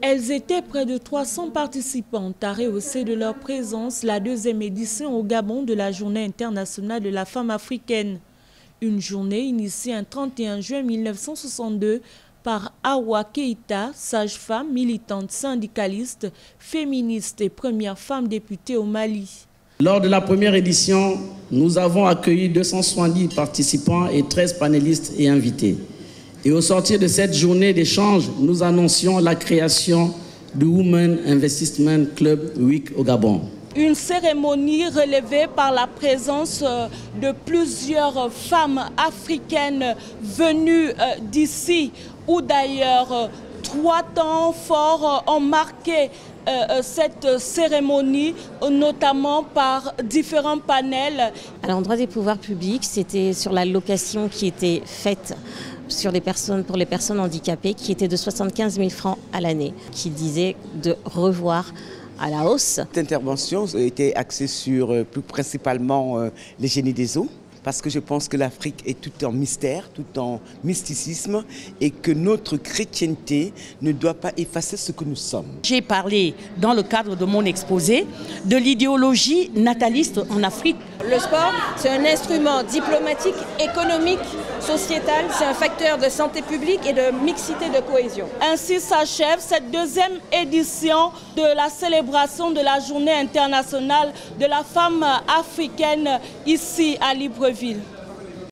Elles étaient près de 300 participantes à rehausser de leur présence la deuxième édition au Gabon de la Journée internationale de la femme africaine. Une journée initiée un 31 juin 1962 par Awa Keïta, sage-femme, militante syndicaliste, féministe et première femme députée au Mali. Lors de la première édition, nous avons accueilli 270 participants et 13 panélistes et invités. Et au sortir de cette journée d'échange, nous annoncions la création du Women Investment Club Week au Gabon. Une cérémonie relevée par la présence de plusieurs femmes africaines venues d'ici ou d'ailleurs. 3 temps forts ont marqué cette cérémonie, notamment par différents panels. À l'endroit des pouvoirs publics, c'était sur l'allocation qui était faite pour les personnes handicapées, qui était de 75 000 francs à l'année, qui disait de revoir à la hausse. Cette intervention était axée sur plus principalement les génies des eaux, parce que je pense que l'Afrique est tout en mystère, tout en mysticisme, et que notre chrétienté ne doit pas effacer ce que nous sommes. J'ai parlé dans le cadre de mon exposé de l'idéologie nataliste en Afrique. Le sport, c'est un instrument diplomatique, économique, sociétal, c'est un facteur de santé publique et de mixité de cohésion. Ainsi s'achève cette deuxième édition de la célébration de la Journée internationale de la femme africaine ici à Libreville.